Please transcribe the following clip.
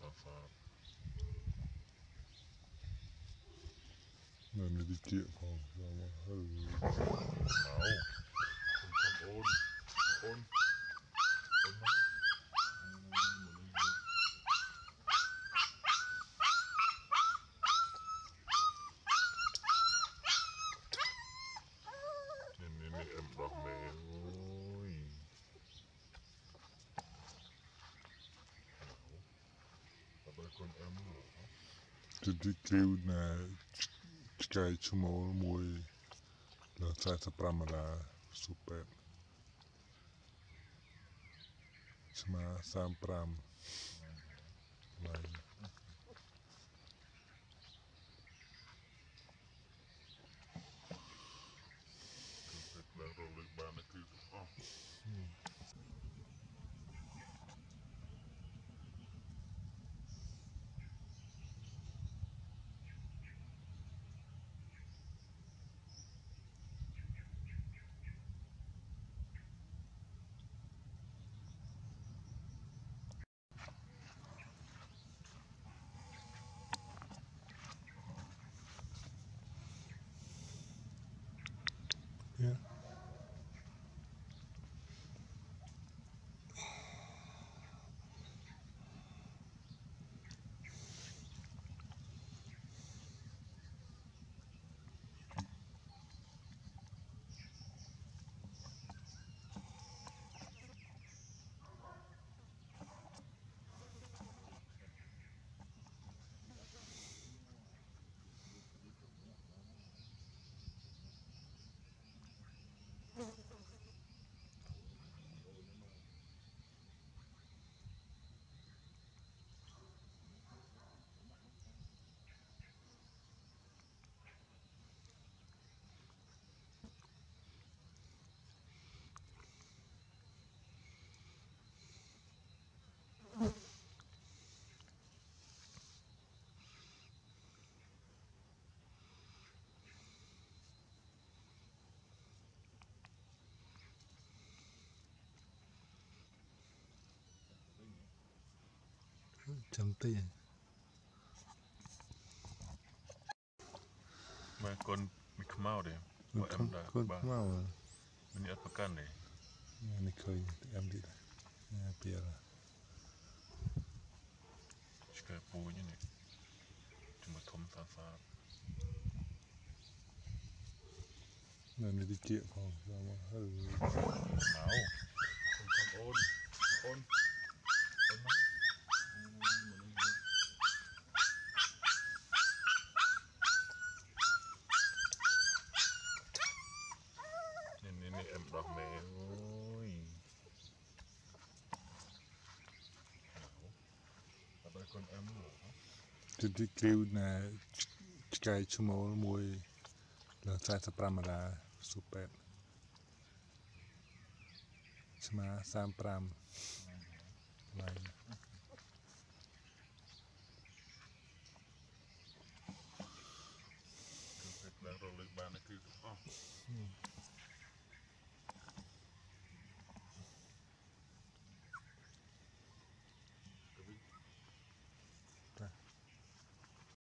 Nên đi chuyện phòng sao mà hơi ôn ôn Ini em rahme ôi apa con em đi kêu nè cáiชั่วโมงมวยเราใช้สปรามาลาสุเปตใช่ไหมสามปรามอะไร dan rolik banget itu Yeah. Chấm tiền mà con bị mau đấy của em đã con ba mau rồi mình ăn pekan đấy này khơi em đi đây bia là chỉ cái bùi như này cuma thom sa nên đi chuyện phòng sao mà hơi máu con ôn ini em rahme ôi apa con em đi kêu nè cáiชั่วโมงมวยเราใช้สปรามาลาสุเปตใช่ไหมสามปรามอะไร dan rolik banget itu